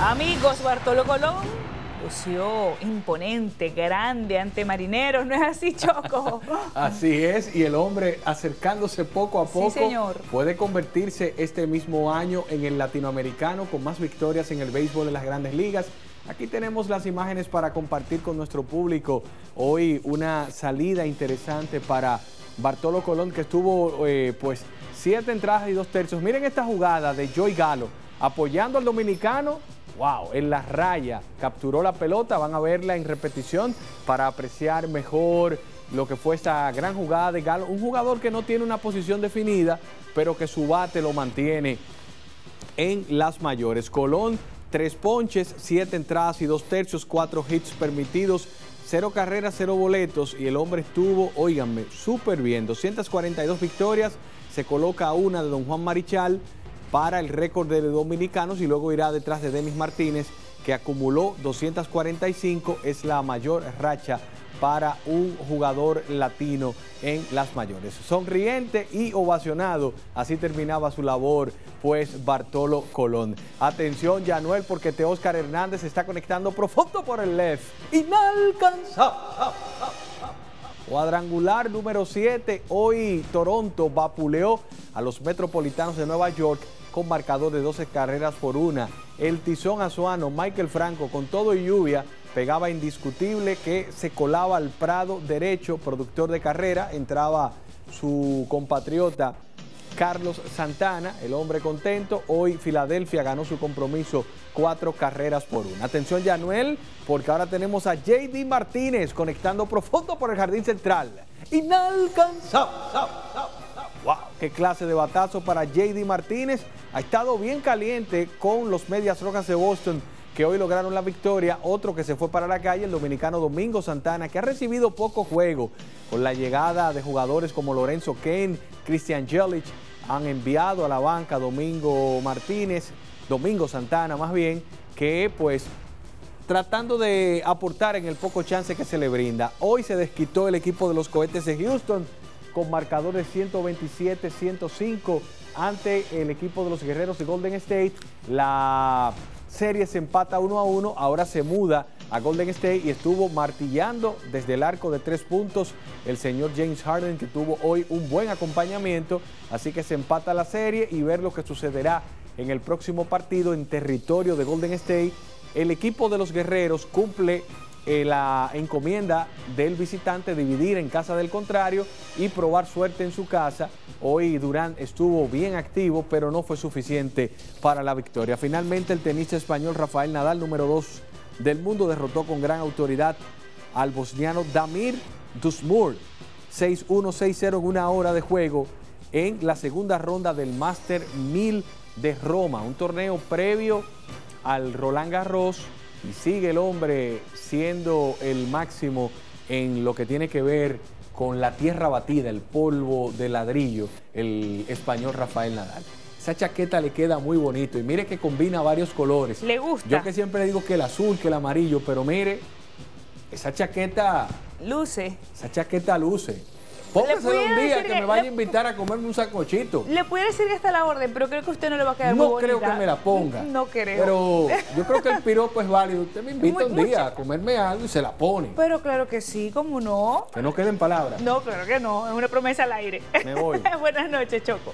Amigos, Bartolo Colón lució imponente, grande ante Marineros, ¿no es así, Choco? Así es, y el hombre acercándose poco a poco, sí, señor, puede convertirse este mismo año en el latinoamericano con más victorias en el béisbol de las Grandes Ligas. Aquí tenemos las imágenes para compartir con nuestro público. Hoy una salida interesante para Bartolo Colón, que estuvo pues 7 entradas y 2 tercios. Miren esta jugada de Joey Gallo apoyando al dominicano. Wow, en la raya capturó la pelota. Van a verla en repetición para apreciar mejor lo que fue esta gran jugada de Gallo. Un jugador que no tiene una posición definida, pero que su bate lo mantiene en las mayores. Colón, 3 ponches, 7 entradas y 2 tercios, 4 hits permitidos, 0 carreras, 0 boletos, y el hombre estuvo, óiganme, súper bien. 242 victorias, se coloca una de Don Juan Marichal para el récord de dominicanos, y luego irá detrás de Denis Martínez, que acumuló 245, es la mayor racha para un jugador latino en las mayores. Sonriente y ovacionado, así terminaba su labor, pues, Bartolo Colón. Atención, Yanuel, porque Teóscar Hernández se está conectando profundo por el left. Inalcanzable. Cuadrangular número 7. Hoy Toronto vapuleó a los Metropolitanos de Nueva York con marcador de 12 carreras por 1. El tizón azuano Michael Franco, con todo y lluvia, pegaba indiscutible que se colaba al prado derecho, productor de carrera. Entraba su compatriota Carlos Santana, el hombre contento. Hoy Filadelfia ganó su compromiso 4 carreras por 1. Atención, Yanuel, porque ahora tenemos a J.D. Martínez conectando profundo por el jardín central. Inalcanzable. ¡Wow! ¡Qué clase de batazo para J.D. Martínez! Ha estado bien caliente con los Medias Rojas de Boston, que hoy lograron la victoria. Otro que se fue para la calle, el dominicano Domingo Santana, que ha recibido poco juego con la llegada de jugadores como Lorenzo Cain, Christian Yelich. Han enviado a la banca Domingo Santana más bien, que pues tratando de aportar en el poco chance que se le brinda. Hoy se desquitó el equipo de los Cohetes de Houston con marcador de 127-105 ante el equipo de los Guerreros de Golden State. La serie se empata 1-1, ahora se muda a Golden State y estuvo martillando desde el arco de 3 puntos el señor James Harden, que tuvo hoy un buen acompañamiento. Así que se empata la serie y ver lo que sucederá en el próximo partido en territorio de Golden State. El equipo de los Guerreros cumple la encomienda del visitante, dividir en casa del contrario y probar suerte en su casa. Hoy Durant estuvo bien activo, pero no fue suficiente para la victoria. Finalmente, el tenista español Rafael Nadal, número 2 del mundo, derrotó con gran autoridad al bosniano Damir Dusmur 6-1, 6-0 en una hora de juego en la segunda ronda del Master 1000 de Roma, un torneo previo al Roland Garros. Y sigue el hombre siendo el máximo en lo que tiene que ver con la tierra batida, el polvo de ladrillo, el español Rafael Nadal. Esa chaqueta le queda muy bonito y mire que combina varios colores. Le gusta. Yo que siempre digo que el azul, que el amarillo, pero mire, esa chaqueta luce. Esa chaqueta luce. Póngaselo un día que me vaya a invitar a comerme un sancochito. Le pudiera decir que está la orden, pero creo que a usted no le va a quedar muy bonita. No creo que me la ponga. No creo. Pero yo creo que el piropo es válido. Usted me invita un día a comerme algo y se la pone. Pero claro que sí, ¿cómo no? Que no queden palabras. No, claro que no. Es una promesa al aire. Me voy. Buenas noches, Choco.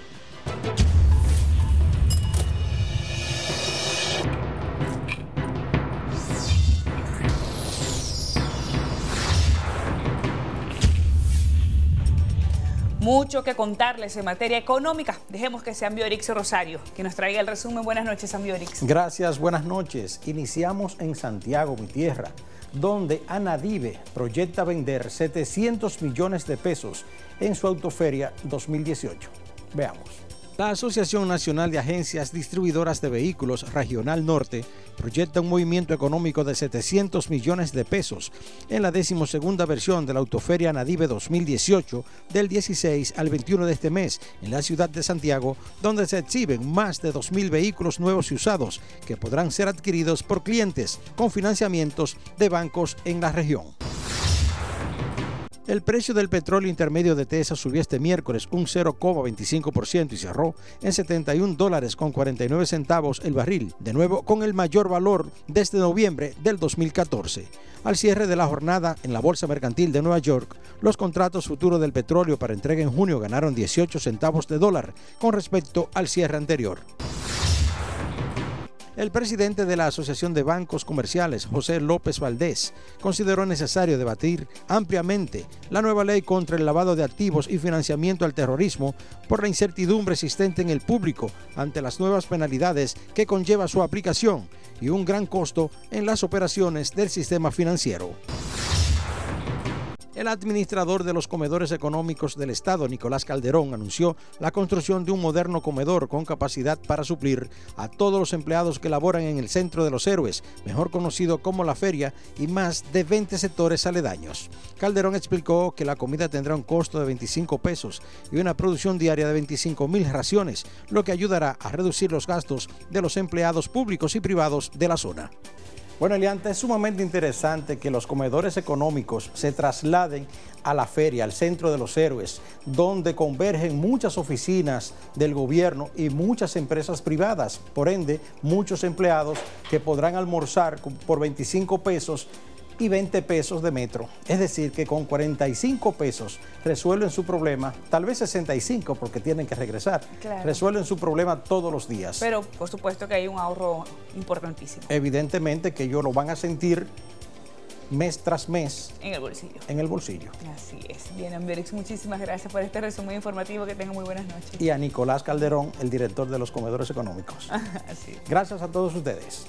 Mucho que contarles en materia económica. Dejemos que sea Ambiorix Rosario que nos traiga el resumen. Buenas noches, Ambiorix. Gracias, buenas noches. Iniciamos en Santiago, mi tierra, donde Anadive proyecta vender 700 millones de pesos en su Autoferia 2018. Veamos. La Asociación Nacional de Agencias Distribuidoras de Vehículos Regional Norte proyecta un movimiento económico de 700 millones de pesos en la 12ª versión de la Autoferia Anadive 2018 del 16 al 21 de este mes en la ciudad de Santiago, donde se exhiben más de 2.000 vehículos nuevos y usados que podrán ser adquiridos por clientes con financiamientos de bancos en la región. El precio del petróleo intermedio de Texas subió este miércoles un 0,25% y cerró en $71.49 el barril, de nuevo con el mayor valor desde noviembre del 2014. Al cierre de la jornada en la Bolsa Mercantil de Nueva York, los contratos futuros del petróleo para entrega en junio ganaron 18 centavos de dólar con respecto al cierre anterior. El presidente de la Asociación de Bancos Comerciales, José López Valdés, consideró necesario debatir ampliamente la nueva ley contra el lavado de activos y financiamiento al terrorismo por la incertidumbre existente en el público ante las nuevas penalidades que conlleva su aplicación y un gran costo en las operaciones del sistema financiero. El administrador de los comedores económicos del Estado, Nicolás Calderón, anunció la construcción de un moderno comedor con capacidad para suplir a todos los empleados que laboran en el Centro de los Héroes, mejor conocido como La Feria, y más de 20 sectores aledaños. Calderón explicó que la comida tendrá un costo de 25 pesos y una producción diaria de 25,000 raciones, lo que ayudará a reducir los gastos de los empleados públicos y privados de la zona. Bueno, Elianta, es sumamente interesante que los comedores económicos se trasladen a La Feria, al Centro de los Héroes, donde convergen muchas oficinas del gobierno y muchas empresas privadas. Por ende, muchos empleados que podrán almorzar por 25 pesos y 20 pesos de metro. Es decir, que con 45 pesos resuelven su problema, tal vez 65 porque tienen que regresar. Claro. Resuelven su problema todos los días. Pero por supuesto que hay un ahorro importantísimo. Evidentemente que ellos lo van a sentir mes tras mes. En el bolsillo. En el bolsillo. Así es. Bien, Amberix, muchísimas gracias por este resumen informativo. Que tengan muy buenas noches. Y a Nicolás Calderón, el director de los comedores económicos. Así es. Gracias a todos ustedes.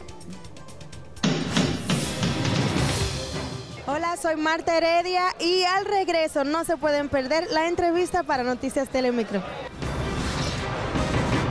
Hola, soy Marta Heredia y al regreso no se pueden perder la entrevista para Noticias Telemicro.